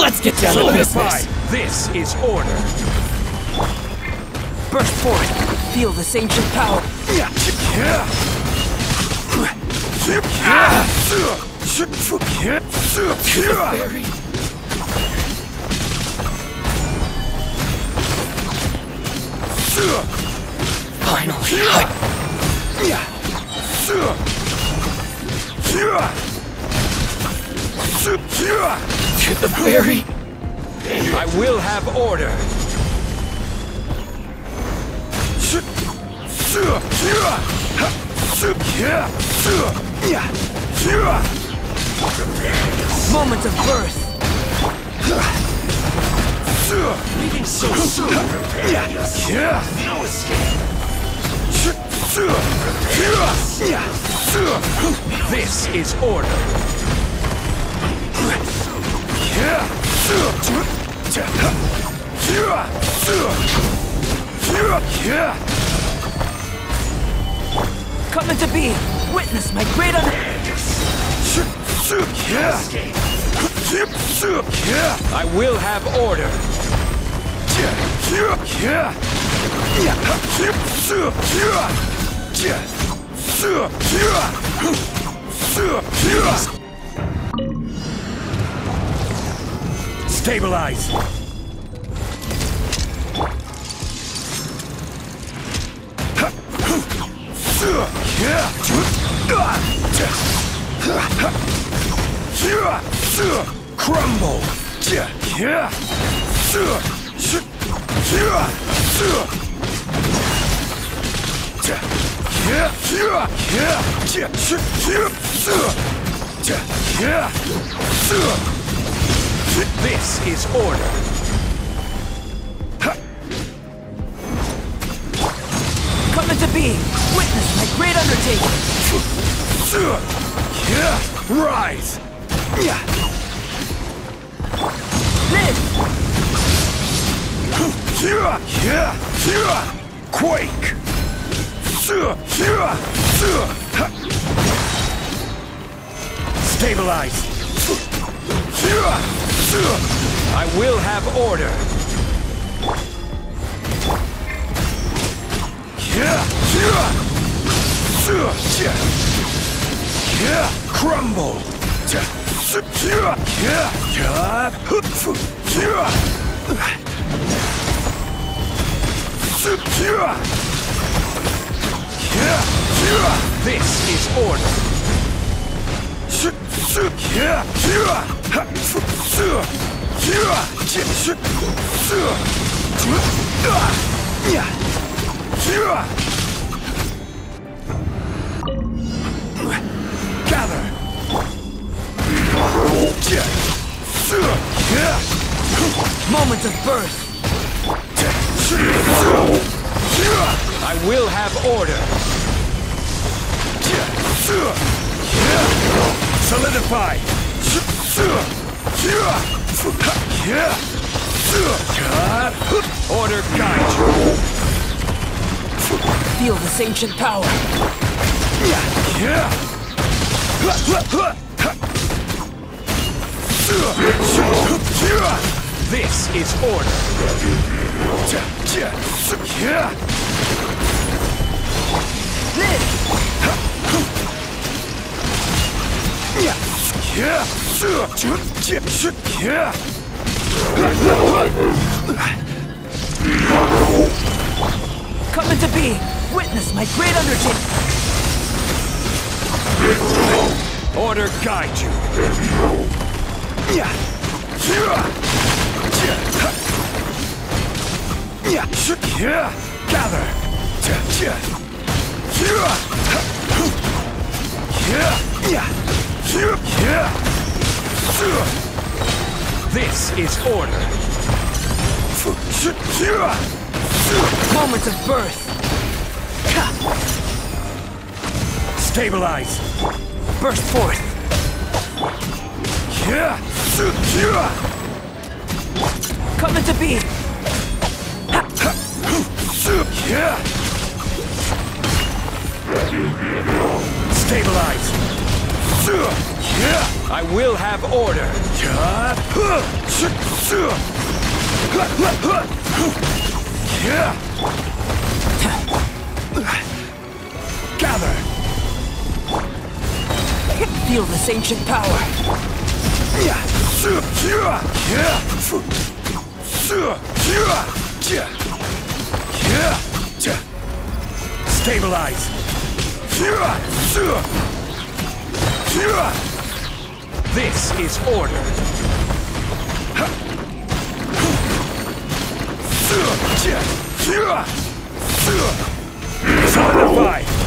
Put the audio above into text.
Let's get down to business. This is order. Burst forth. Feel this ancient power. Finally. To the fairy. I will have order. Moment of birth. Leaving so soon. No escape. This is order. Coming to be. Witness my great I will have order. Stabilize. Crumble. This is order. coming to be. Witness my great undertaking. Rise. Quake. Stabilize. I will have order. Crumble. This is order. Gather. Moment of birth. I will have order. Solidify. Order guide you. Feel this ancient power. This is order. Coming to be. Witness my great undertaking. Order guide you. Gather. This is order. Moment of birth. Stabilize. Burst forth. Coming to be. Stabilize. I will have order. Gather. I can feel this ancient power. Stabilize. This is order. Solidify.